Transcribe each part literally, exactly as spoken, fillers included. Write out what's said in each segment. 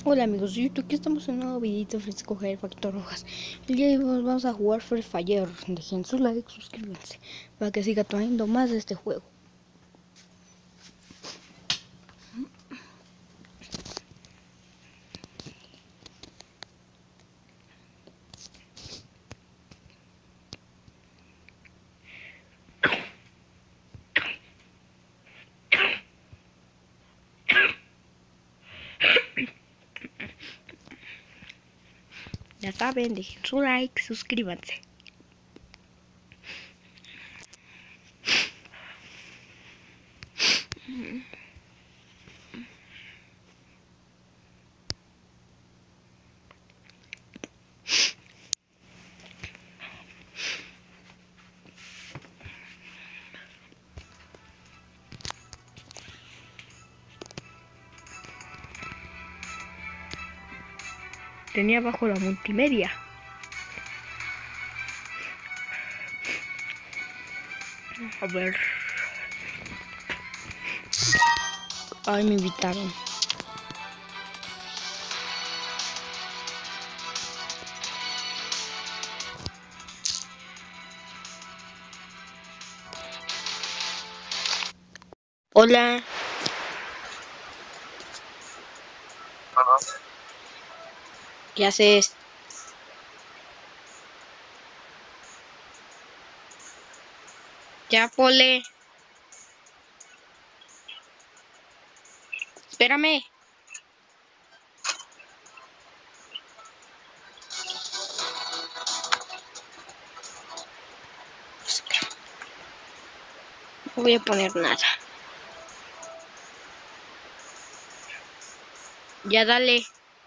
Hola amigos de YouTube, aquí estamos en un nuevo videito de Francisco Javier Factor Rojas. El día de hoy vamos a jugar Free Fire. Dejen sus likes, suscríbanse para que siga trayendo más de este juego. Ya saben, dejen su like, suscríbanse. Tenía abajo la multimedia. A ver. Ay, me invitaron. Hola. Hola. ¿Qué haces? Ya, Pole. Espérame. No voy a poner nada. Ya dale.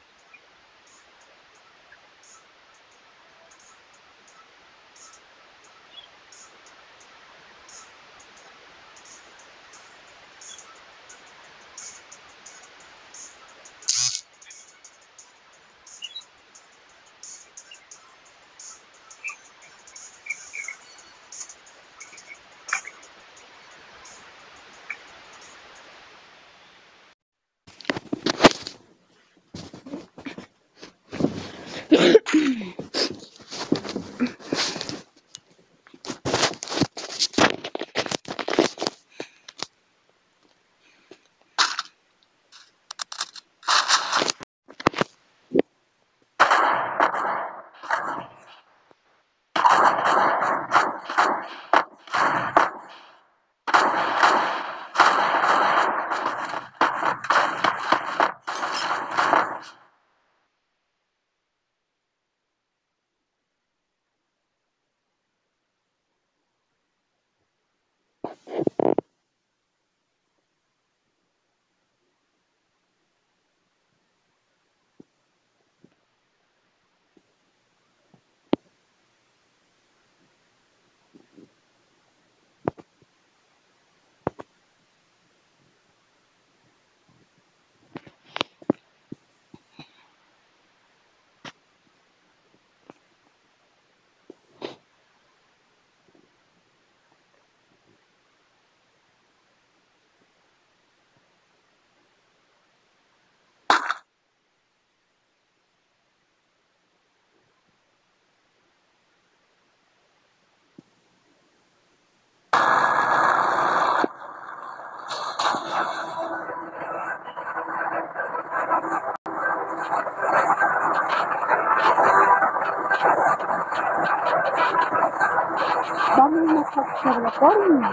Vamos a observatorio.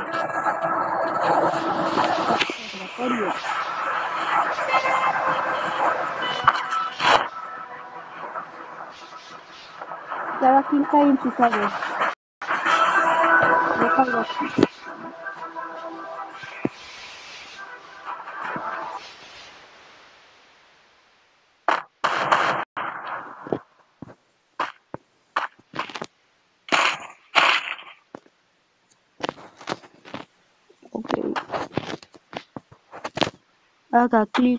Observatorio. Cada quien cae en su sable. Déjalo aquí. Ok. Haga clic.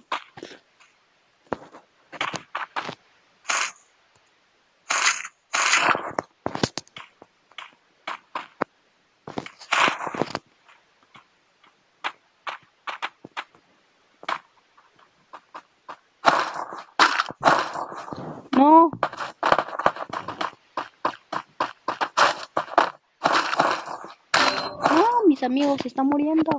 No. No, mis amigos se están muriendo.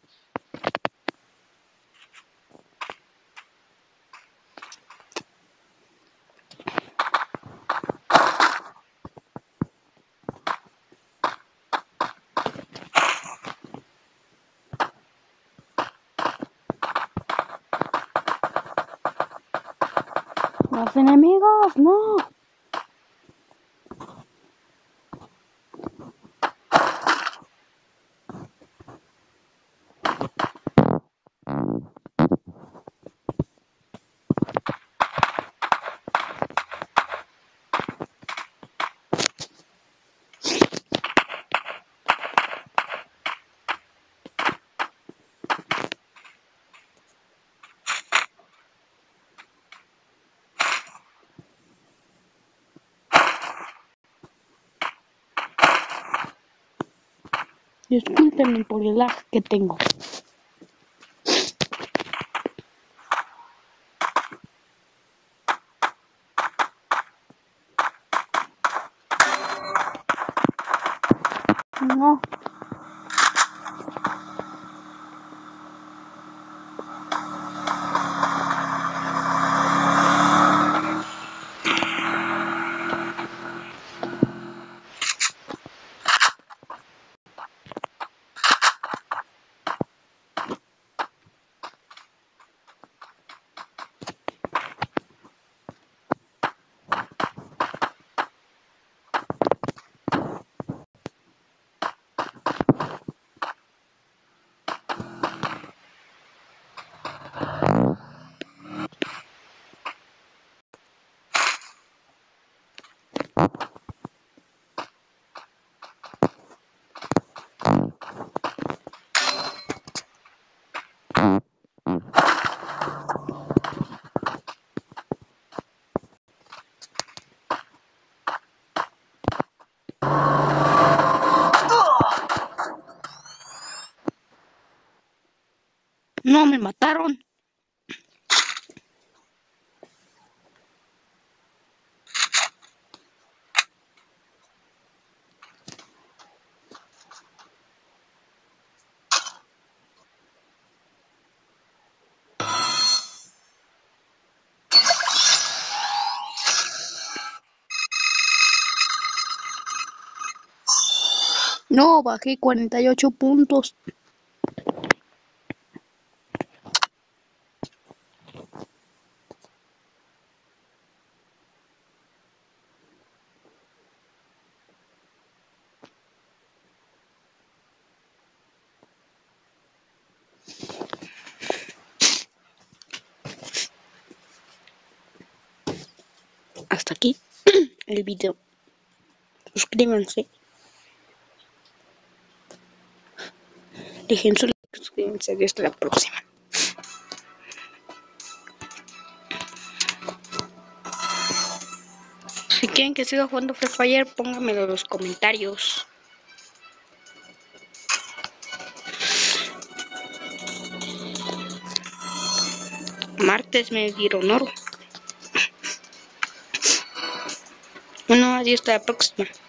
Los enemigos, no. Discúlpenme por el lag que tengo. No. No, me mataron. No, bajé cuarenta y ocho puntos. Hasta aquí el video. Suscríbanse. Dejen su like, suscríbanse. Hasta la próxima. Si quieren que siga jugando Free Fire, pónganmelo en los comentarios. Martes me dieron oro. Bueno, adiós, hasta la próxima.